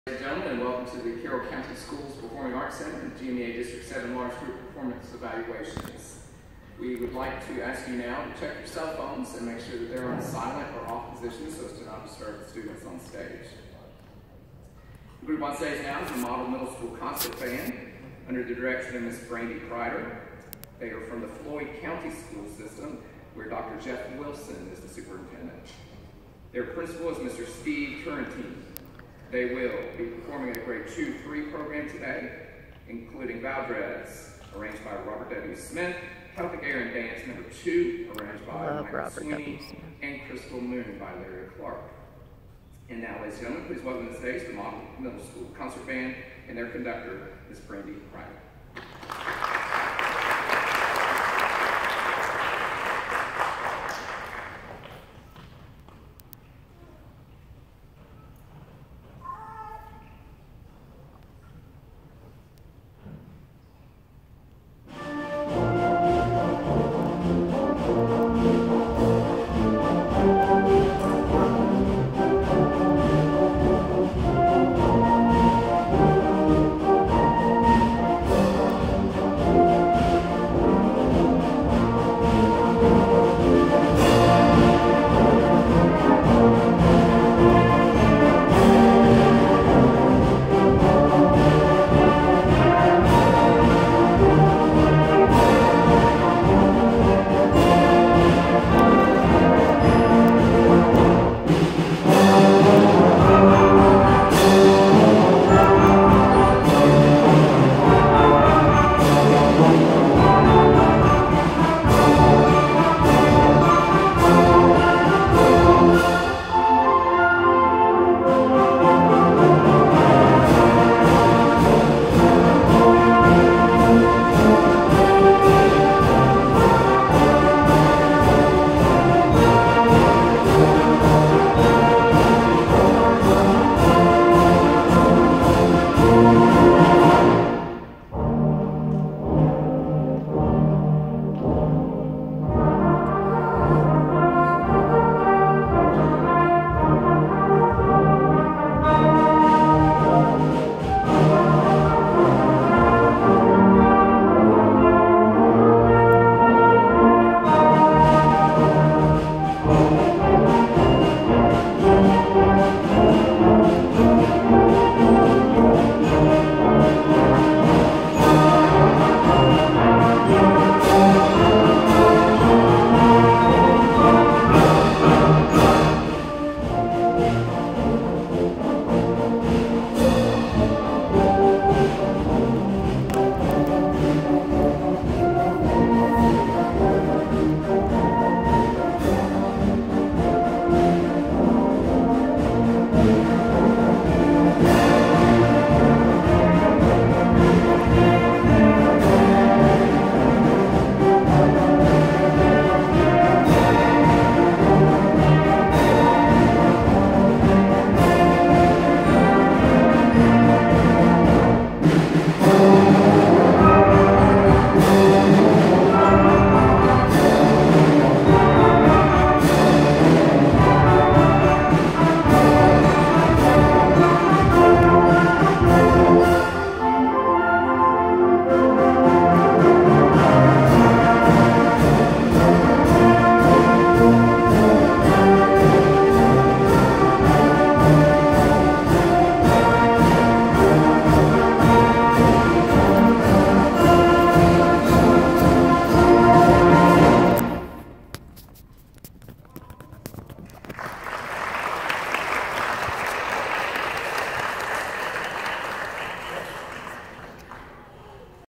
Ladies and gentlemen, and welcome to the Carroll County Schools Performing Arts Center and GMEA District 7 Large Group Performance Evaluations. We would like to ask you now to check your cell phones and make sure that they're on silent or off position so as to not disturb the students on stage. The group on stage now is the Model Middle School Concert Band under the direction of Ms. Brandy Kreider. They are from the Floyd County School System, where Dr. Jeff Wilson is the superintendent. Their principal is Mr. Steve Turrentine. They will be performing a grade 2-3 program today, including Valdres, arranged by Robert W. Smith, Celtic Air and Dance number 2, arranged by Michael Sweeney, and Crystal Moon by Larry Clark. And now, ladies and gentlemen, please welcome to the stage the Model Middle School Concert Band and their conductor, Ms. Brandy Kreider.